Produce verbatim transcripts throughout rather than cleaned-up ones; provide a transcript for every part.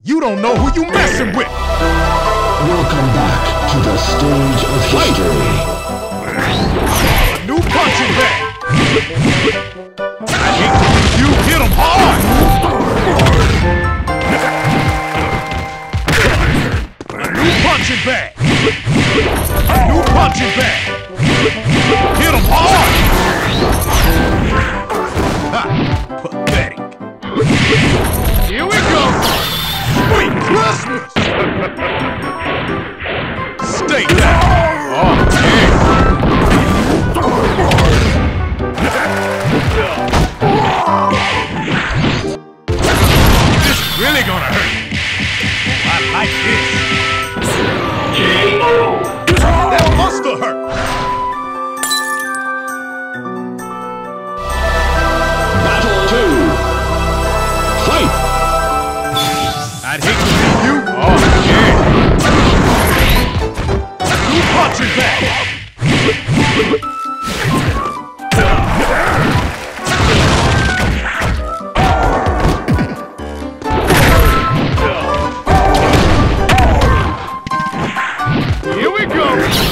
You don't know who you messing with! Welcome back to the stage of history. A new punching bag! I hate to leave you, hit him hard! A new punching bag! A new punching bag! Hit him hard! Ha! Pathetic! Here we go! Sweet Christmas! Stay down! Oh, yeah! This is really gonna hurt! I like this! That must have hurt! Battle two. Fight! I'd hate to leave you. Oh, yeah. You punching back. Here we go.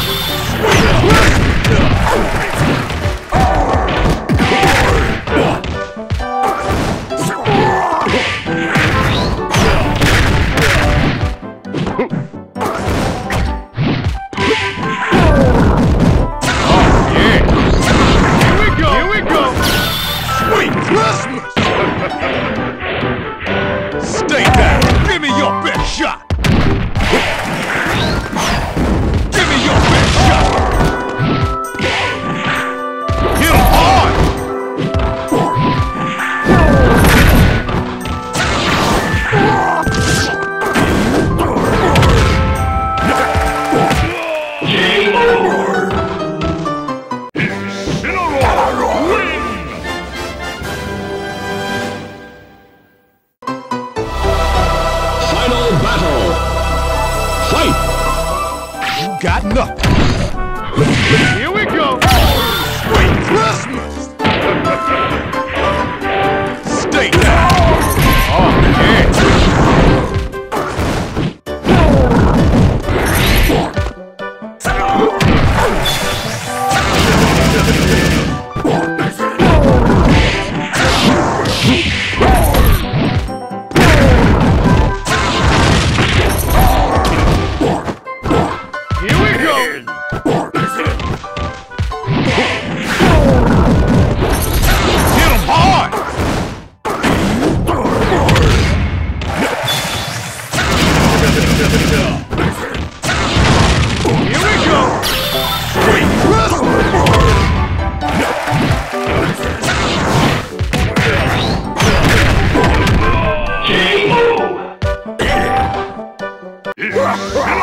Stay down! Give me your best shot! Give me your best shot! Hit him hard! Game over! Incineroar win! Final battle! Fight! You got nothing! Here we go! Sweet Christmas! Stay down! Oh, yeah! Here we go! Hit him hard! Here we go! Sweet Christmas! Game over!